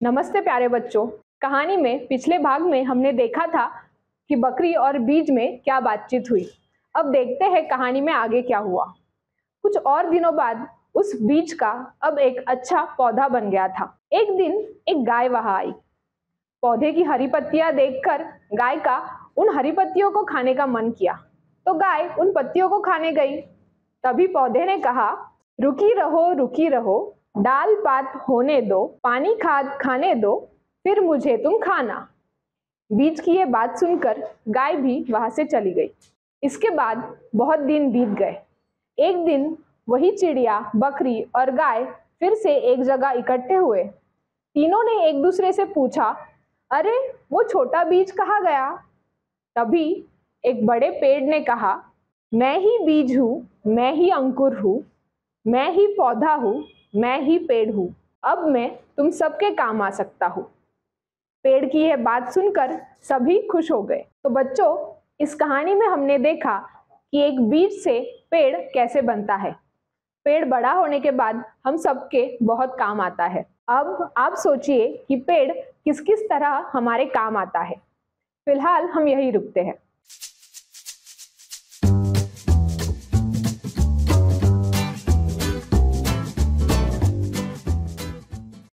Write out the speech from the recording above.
नमस्ते प्यारे बच्चों। कहानी में पिछले भाग में हमने देखा था कि बकरी और बीज में क्या बातचीत हुई। अब देखते हैं कहानी में आगे क्या हुआ। कुछ और दिनों बाद उस बीज का अब एक अच्छा पौधा बन गया था। एक दिन एक गाय वहां आई। पौधे की हरी पत्तियां देखकर गाय का उन हरी पत्तियों को खाने का मन किया, तो गाय उन पत्तियों को खाने गई। तभी पौधे ने कहा, रुकी रहो, दाल पात होने दो, पानी खाद खाने दो, फिर मुझे तुम खाना। बीज की ये बात सुनकर गाय भी वहां से चली गई। इसके बाद बहुत दिन बीत गए। एक दिन वही चिड़िया, बकरी और गाय फिर से एक जगह इकट्ठे हुए। तीनों ने एक दूसरे से पूछा, अरे वो छोटा बीज कहाँ गया? तभी एक बड़े पेड़ ने कहा, मैं ही बीज हूँ, मैं ही अंकुर हूँ, मैं ही पौधा हूँ, मैं ही पेड़ हूँ। अब मैं तुम सबके काम आ सकता हूँ। पेड़ की यह बात सुनकर सभी खुश हो गए। तो बच्चों, इस कहानी में हमने देखा कि एक बीज से पेड़ कैसे बनता है। पेड़ बड़ा होने के बाद हम सबके बहुत काम आता है। अब आप सोचिए कि पेड़ किस किस तरह हमारे काम आता है। फिलहाल हम यही रुकते हैं।